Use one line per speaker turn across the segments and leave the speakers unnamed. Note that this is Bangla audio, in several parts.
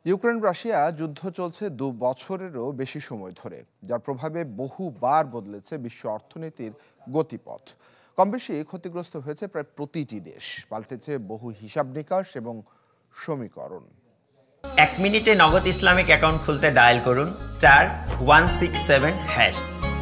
ইউক্রেন রাশিয়া যুদ্ধ চলছে 2 বছরেরও বেশি সময় ধরে, যার প্রভাবে বহুবার বদলেছে বিশ্ব অর্থনীতির গতিপথ। কমবেশি ক্ষতিগ্রস্ত হয়েছে প্রায় প্রতিটি দেশ, পাল্টেছে বহু হিসাব নিকাশ এবং সমীকরণ।
1 মিনিটে নগদ ইসলামিক অ্যাকাউন্ট খুলতে ডায়াল করুন *167#।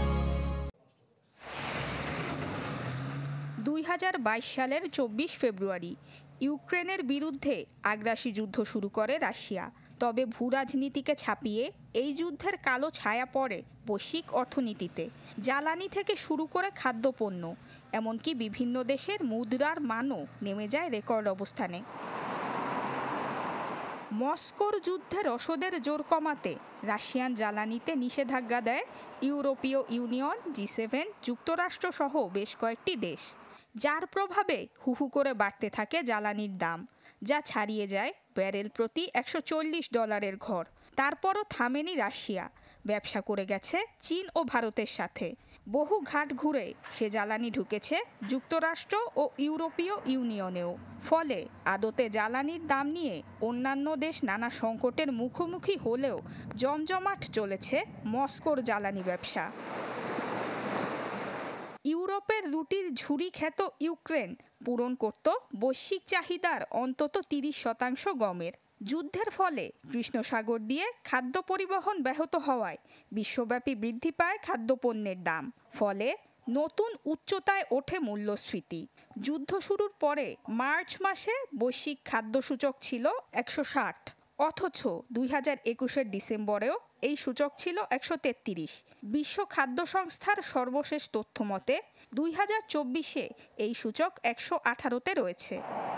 2022 সালের 24 ফেব্রুয়ারি ইউক্রেনের বিরুদ্ধে আগ্রাসী যুদ্ধ শুরু করে রাশিয়া। তবে ভূরাজনীতিকে ছাপিয়ে এই যুদ্ধের কালো ছায়া পড়ে বৈশ্বিক অর্থনীতিতে। জ্বালানি থেকে শুরু করে খাদ্যপণ্য, এমনকি বিভিন্ন দেশের মুদ্রার মানও নেমে যায় রেকর্ড অবস্থানে। মস্কোর যুদ্ধে রসদের জোর কমাতে রাশিয়ান জ্বালানিতে নিষেধাজ্ঞা দেয় ইউরোপীয় ইউনিয়ন, G7, যুক্তরাষ্ট্র সহ বেশ কয়েকটি দেশ, যার প্রভাবে হুহু করে বাড়তে থাকে জ্বালানির দাম, যা ছাড়িয়ে যায় ব্যারেল প্রতি $140 ঘর। তারপরও থামেনি রাশিয়া, ব্যবসা করে গেছে চীন ও ভারতের সাথে। বহু ঘাট ঘুরে সে জ্বালানি ঢুকেছে যুক্তরাষ্ট্র ও ইউরোপীয় ইউনিয়নেও। ফলে আদতে জ্বালানির দাম নিয়ে অন্যান্য দেশ নানা সংকটের মুখোমুখি হলেও জমজমাট চলেছে মস্কোর জ্বালানি ব্যবসা। ইউরোপের রুটির ঝুড়ি খ্যাত ইউক্রেন পূরণ করত বৈশ্বিক চাহিদার অন্তত 30% গমের। যুদ্ধের ফলে কৃষ্ণসাগর দিয়ে খাদ্য পরিবহন ব্যাহত হওয়ায় বিশ্বব্যাপী বৃদ্ধি পায় খাদ্যপণ্যের দাম। ফলে নতুন উচ্চতায় ওঠে মূল্যস্ফীতি। যুদ্ধ শুরুর পরে মার্চ মাসে বৈশ্বিক খাদ্য সূচক ছিল 160, অথচ 2021-এর ডিসেম্বরেও এই সূচক ছিল 133। বিশ্ব খাদ্য সংস্থার সর্বশেষ তথ্য মতে 2024-এ এই সূচক 118-তে রয়েছে।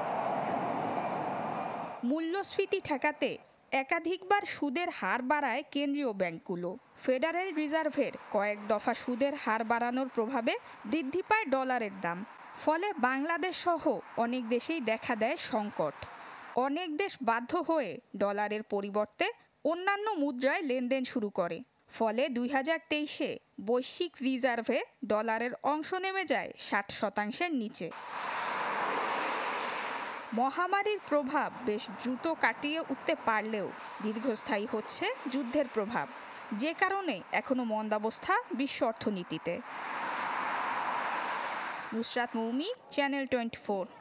মূল্যস্ফীতি ঠেকাতে একাধিকবার সুদের হার বাড়ায় কেন্দ্রীয় ব্যাংকগুলো। ফেডারেল রিজার্ভের কয়েক দফা সুদের হার বাড়ানোর প্রভাবে বৃদ্ধি পায় ডলারের দাম। ফলে বাংলাদেশ সহ অনেক দেশেই দেখা দেয় সংকট। অনেক দেশ বাধ্য হয়ে ডলারের পরিবর্তে অন্যান্য মুদ্রায় লেনদেন শুরু করে। ফলে 2023-এ বৈশ্বিক রিজার্ভে ডলারের অংশ নেমে যায় 60%-এর নিচে। মহামারীর প্রভাব বেশ দ্রুত কাটিয়ে উঠতে পারলেও দীর্ঘস্থায়ী হচ্ছে যুদ্ধের প্রভাব, যে কারণে এখনো মন্দাবস্থা বিশ্ব অর্থনীতিতে। নুসরাত মৌমি, চ্যানেল 24।